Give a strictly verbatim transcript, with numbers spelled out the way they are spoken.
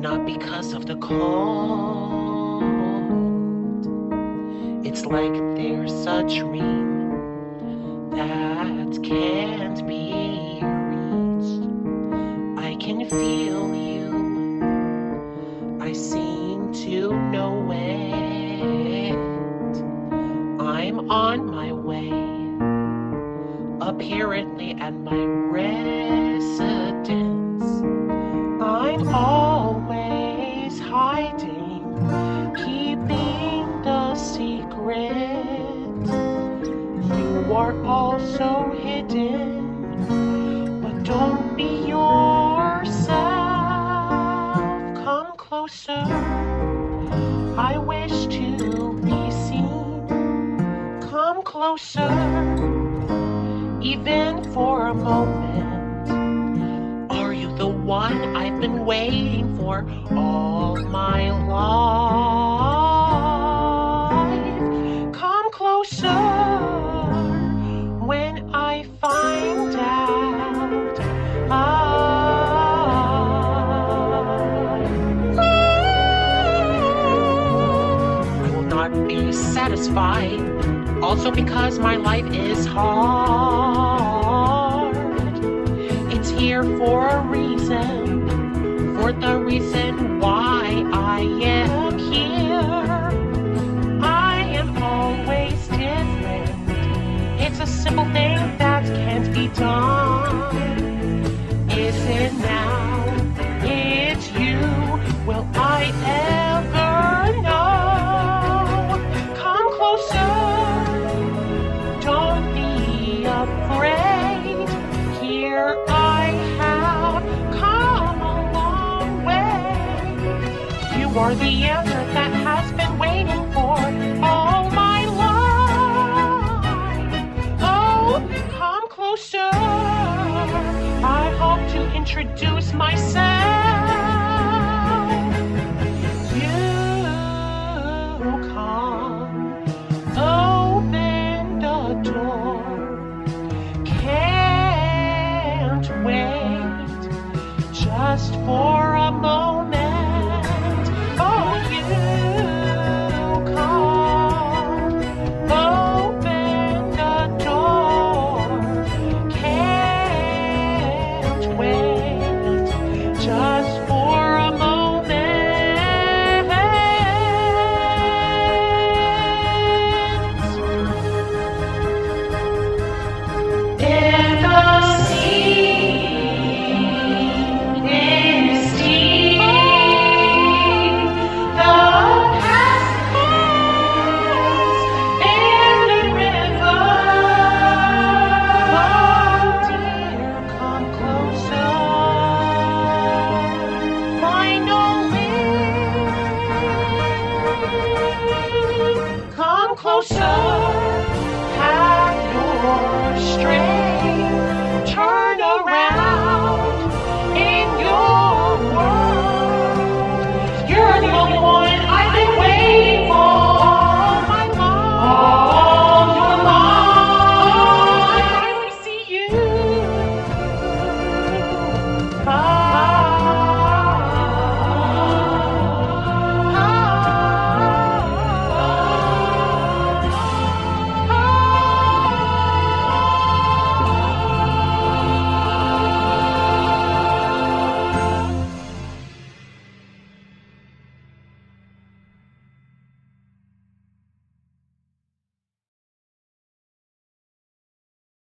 not because of the cold. It's like there's a dream that can't be reached. I can feel you, I seem to know it. I'm on my way, apparently at my residence. I'm always hiding, keeping the secret. You are also hidden, but don't be yourself. Come closer, I wish to be seen. Come closer, even for a moment. Are you the one I've been waiting for all my life? Come closer when I find out I, I will not be satisfied. Also because my life is hard. It's here for a reason, for the reason why I am here. I am always different. It's a simple thing that can't be done. Is it now? It's you. Will I ever know? Come closer. Don't be afraid. Here I have come a long way. You are the answer that has been waiting for all my life. Oh, come closer. I hope to introduce myself. You come, open the door. Can't wait just for a moment. Oh, you come, open the door. Can't wait just for a moment. In the sea is deep, the past is in the river. Oh dear, come closer. Finally, come closer. Have your strength.